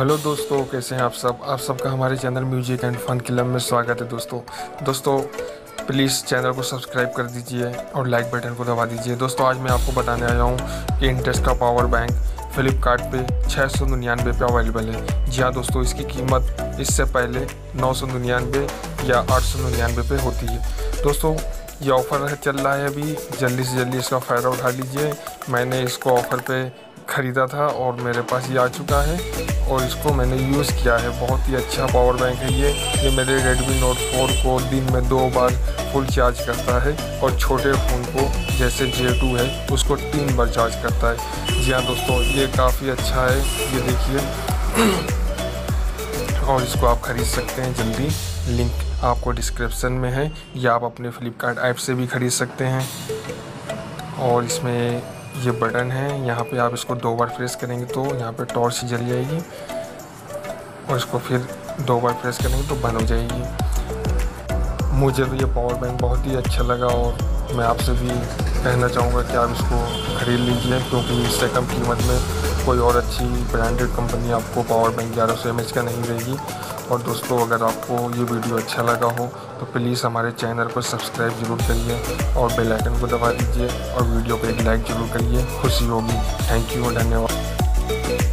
Hello दोस्तों, कैसे हैं आप सब। आप सबका हमारे channel music and fun club में स्वागत है। दोस्तों प्लीज़ चैनल को सब्सक्राइब कर दीजिए और लाइक बटन को दबा दीजिए। दोस्तों आज मैं आपको बताने आया हूँ कि इंटेक्स का पावर बैंक फ्लिपकार्ट पे 699 पे अवेलेबल है। जी हाँ दोस्तों, इसकी कीमत इससे पहले 999 या 899 पे होती है। दोस्तों ये ऑफ़र चल रहा है अभी, जल्दी से जल्दी इसका फ़ायदा उठा लीजिए। मैंने इसको ऑफ़र पे ख़रीदा था और मेरे पास ये आ चुका है और इसको मैंने यूज़ किया है। बहुत ही अच्छा पावर बैंक है ये मेरे Redmi Note 4 को दिन में 2 बार फुल चार्ज करता है और छोटे फ़ोन को जैसे J2 है उसको 3 बार चार्ज करता है। जी हाँ दोस्तों, ये काफ़ी अच्छा है, ये देखिए। और इसको आप ख़रीद सकते हैं जल्दी, लिंक आपको डिस्क्रिप्शन में है या आप अपने फ्लिपकार्ट ऐप से भी ख़रीद सकते हैं। और इसमें ये बटन है, यहाँ पे आप इसको 2 बार प्रेस करेंगे तो यहाँ पे टॉर्च जल जाएगी और इसको फिर 2 बार प्रेस करेंगे तो बंद हो जाएगी। मुझे तो ये पावर बैंक बहुत ही अच्छा लगा और मैं आपसे भी कहना चाहूँगा कि आप इसको ख़रीद लीजिए, क्योंकि इससे कम कीमत में कोई और अच्छी ब्रांडेड कंपनी आपको पावर बैंक 1100 mAh का नहीं देगी। और दोस्तों अगर आपको ये वीडियो अच्छा लगा हो तो प्लीज़ हमारे चैनल को सब्सक्राइब ज़रूर करिए और बेल आइकन को दबा दीजिए और वीडियो को एक लाइक ज़रूर करिए, खुशी होगी। थैंक यू, धन्यवाद।